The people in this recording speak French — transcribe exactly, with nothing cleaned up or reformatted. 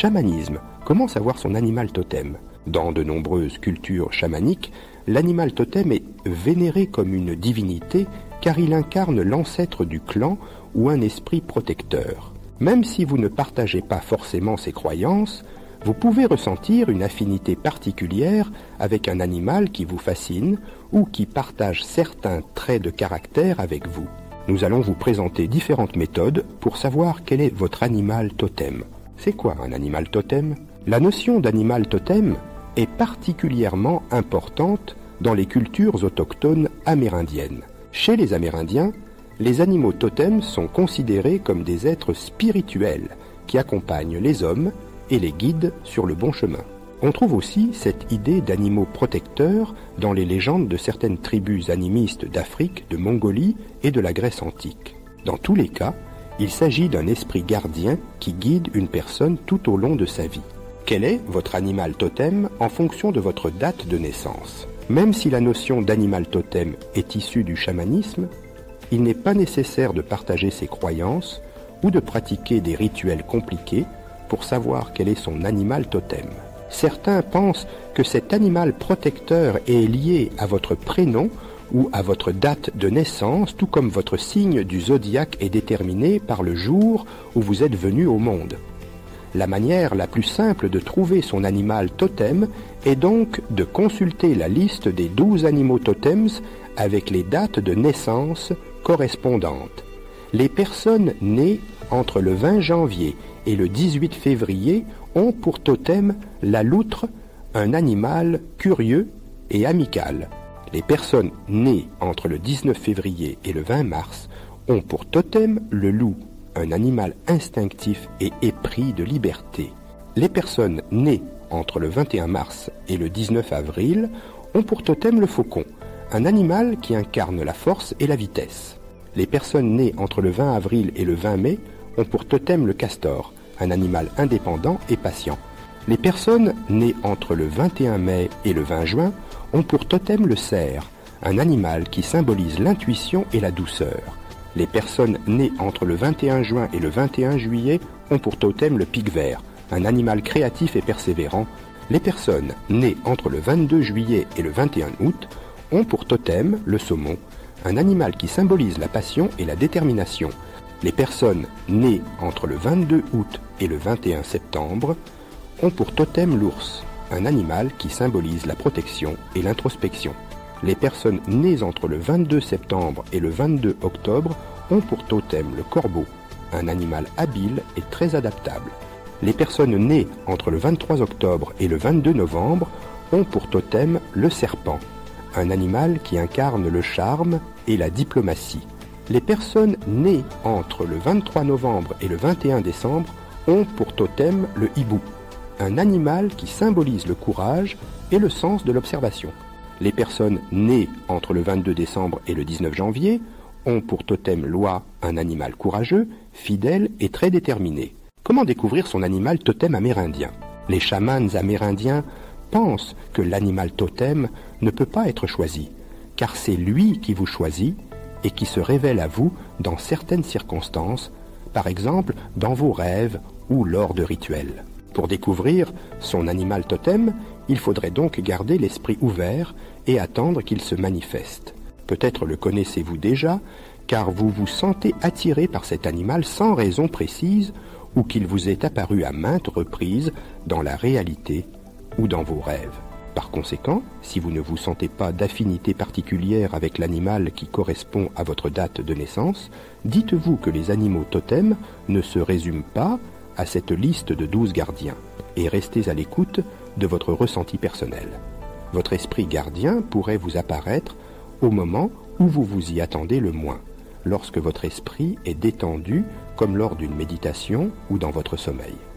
chamanisme, comment savoir son animal totem? Dans de nombreuses cultures chamaniques, l'animal totem est vénéré comme une divinité car il incarne l'ancêtre du clan ou un esprit protecteur. Même si vous ne partagez pas forcément ces croyances, vous pouvez ressentir une affinité particulière avec un animal qui vous fascine ou qui partage certains traits de caractère avec vous. Nous allons vous présenter différentes méthodes pour savoir quel est votre animal totem. C'est quoi un animal totem? La notion d'animal totem est particulièrement importante dans les cultures autochtones amérindiennes. Chez les Amérindiens, les animaux totems sont considérés comme des êtres spirituels qui accompagnent les hommes et les guident sur le bon chemin. On trouve aussi cette idée d'animaux protecteurs dans les légendes de certaines tribus animistes d'Afrique, de Mongolie et de la Grèce antique. Dans tous les cas, il s'agit d'un esprit gardien qui guide une personne tout au long de sa vie. Quel est votre animal totem en fonction de votre date de naissance? Même si la notion d'animal totem est issue du chamanisme, il n'est pas nécessaire de partager ses croyances ou de pratiquer des rituels compliqués pour savoir quel est son animal totem. Certains pensent que cet animal protecteur est lié à votre prénom ou à votre date de naissance, tout comme votre signe du zodiaque est déterminé par le jour où vous êtes venu au monde. La manière la plus simple de trouver son animal totem est donc de consulter la liste des douze animaux totems avec les dates de naissance correspondantes. Les personnes nées entre le vingt janvier et le dix-huit février ont pour totem la loutre, un animal curieux et amical. Les personnes nées entre le dix-neuf février et le vingt mars ont pour totem le loup, un animal instinctif et épris de liberté. Les personnes nées entre le vingt et un mars et le dix-neuf avril ont pour totem le faucon, un animal qui incarne la force et la vitesse. Les personnes nées entre le vingt avril et le vingt mai ont pour totem le castor, un animal indépendant et patient. Les personnes nées entre le vingt et un mai et le vingt juin ont pour totem le cerf, un animal qui symbolise l'intuition et la douceur. Les personnes nées entre le vingt et un juin et le vingt et un juillet ont pour totem le pic vert, un animal créatif et persévérant. Les personnes nées entre le vingt-deux juillet et le vingt et un août ont pour totem le saumon, un animal qui symbolise la passion et la détermination. Les personnes nées entre le vingt-deux août et le vingt et un septembre ont pour totem l'ours, un animal qui symbolise la protection et l'introspection. Les personnes nées entre le vingt-deux septembre et le vingt-deux octobre ont pour totem le corbeau, un animal habile et très adaptable. Les personnes nées entre le vingt-trois octobre et le vingt-deux novembre ont pour totem le serpent, un animal qui incarne le charme et la diplomatie. Les personnes nées entre le vingt-trois novembre et le vingt et un décembre ont pour totem le hibou, un animal qui symbolise le courage et le sens de l'observation. Les personnes nées entre le vingt-deux décembre et le dix-neuf janvier ont pour totem l'oie, un animal courageux, fidèle et très déterminé. Comment découvrir son animal totem amérindien? Les chamans amérindiens pensent que l'animal totem ne peut pas être choisi, car c'est lui qui vous choisit et qui se révèle à vous dans certaines circonstances, par exemple dans vos rêves ou lors de rituels. Pour découvrir son animal totem, il faudrait donc garder l'esprit ouvert et attendre qu'il se manifeste. Peut-être le connaissez-vous déjà, car vous vous sentez attiré par cet animal sans raison précise ou qu'il vous est apparu à maintes reprises dans la réalité ou dans vos rêves. Par conséquent, si vous ne vous sentez pas d'affinité particulière avec l'animal qui correspond à votre date de naissance, dites-vous que les animaux totems ne se résument pas à cette liste de douze gardiens et restez à l'écoute de votre ressenti personnel. Votre esprit gardien pourrait vous apparaître au moment où vous vous y attendez le moins, lorsque votre esprit est détendu comme lors d'une méditation ou dans votre sommeil.